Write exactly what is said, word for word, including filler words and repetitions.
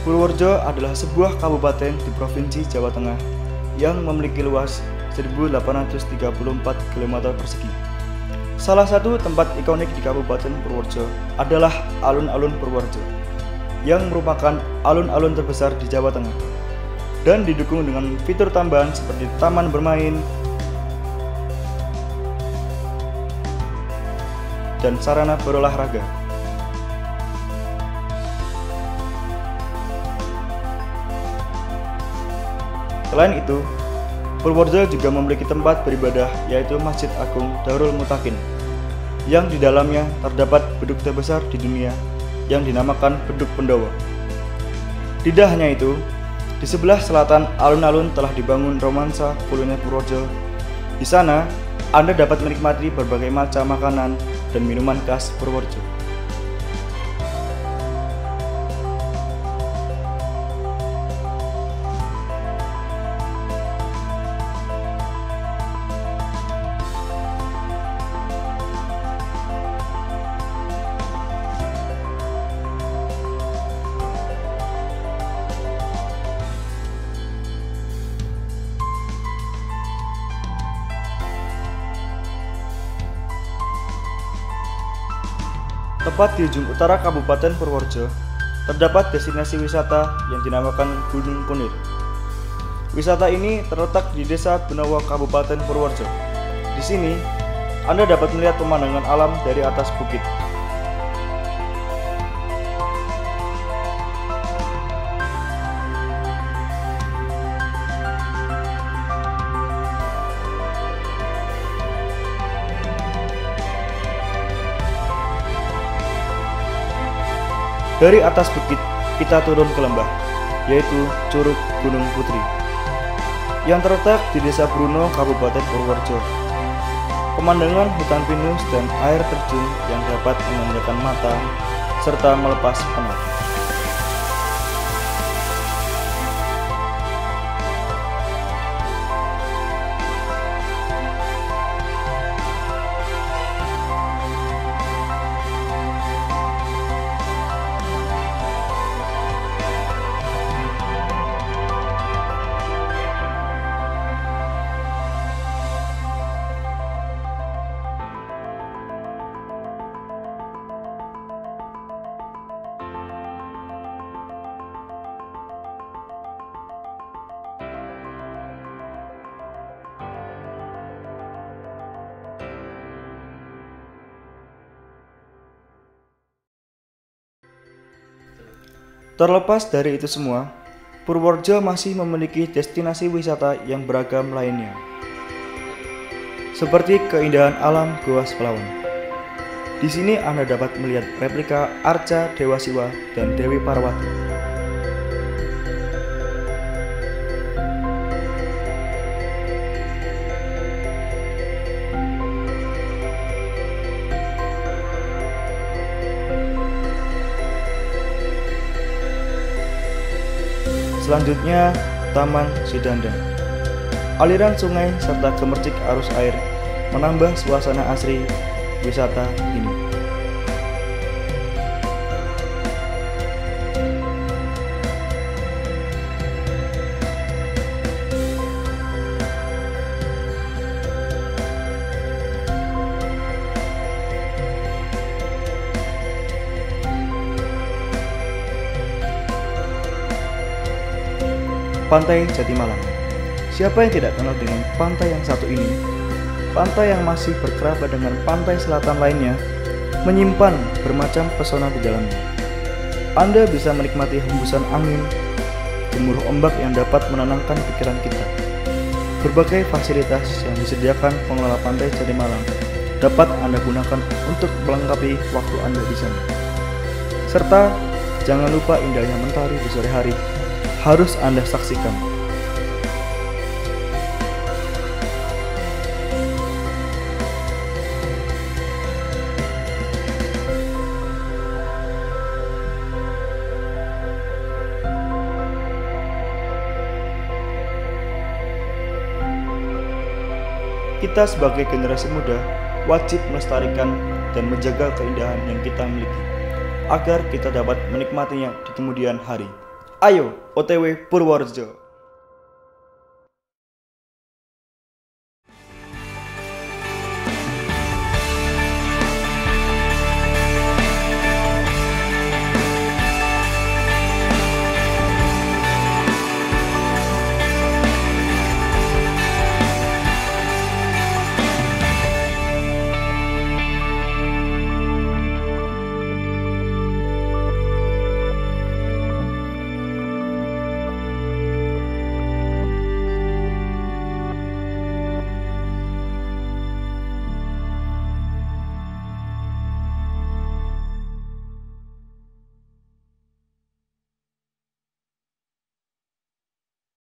Purworejo adalah sebuah kabupaten di Provinsi Jawa Tengah yang memiliki luas seribu delapan ratus tiga puluh empat kilometer persegi. Salah satu tempat ikonik di Kabupaten Purworejo adalah Alun-Alun Purworejo, yang merupakan alun-alun terbesar di Jawa Tengah dan didukung dengan fitur tambahan seperti taman bermain dan sarana berolahraga. Selain itu, Purworejo juga memiliki tempat beribadah yaitu Masjid Agung Darul Mutakin, yang di dalamnya terdapat beduk terbesar di dunia yang dinamakan Beduk Pendowo. Tidak hanya itu, di sebelah selatan alun-alun telah dibangun romansa kuliner Purworejo. Di sana, Anda dapat menikmati berbagai macam makanan dan minuman khas Purworejo. Tepat di ujung utara Kabupaten Purworejo, terdapat destinasi wisata yang dinamakan Gunung Kunir. Wisata ini terletak di Desa Gunawa, Kabupaten Purworejo. Di sini, Anda dapat melihat pemandangan alam dari atas bukit. Dari atas bukit, kita turun ke lembah, yaitu Curug Gunung Putri, yang terletak di Desa Bruno, Kabupaten Purworejo. Pemandangan hutan pinus dan air terjun yang dapat memanjakan mata, serta melepas penat. Terlepas dari itu semua, Purworejo masih memiliki destinasi wisata yang beragam lainnya, seperti keindahan alam Goa Selawan. Di sini Anda dapat melihat replika arca Dewa Siwa dan Dewi Parwati. Selanjutnya, Taman Sidandang. Aliran sungai serta gemercik arus air menambah suasana asri wisata ini. Pantai Jatimalang. Siapa yang tidak kenal dengan pantai yang satu ini? Pantai yang masih berkerabat dengan pantai selatan lainnya, menyimpan bermacam pesona di dalamnya. Anda bisa menikmati hembusan angin, gemuruh ombak yang dapat menenangkan pikiran kita. Berbagai fasilitas yang disediakan pengelola Pantai Jatimalang dapat Anda gunakan untuk melengkapi waktu Anda di sana. Serta jangan lupa indahnya mentari di sore hari harus Anda saksikan. Kita sebagai generasi muda wajib melestarikan dan menjaga keindahan yang kita miliki, agar kita dapat menikmatinya di kemudian hari. Ayo O T W Purworejo.